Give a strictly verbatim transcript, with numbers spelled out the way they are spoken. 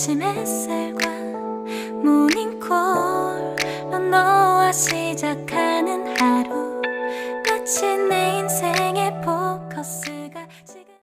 아침 햇살과 모닝콜로 너와 시작하는 하루 마치 내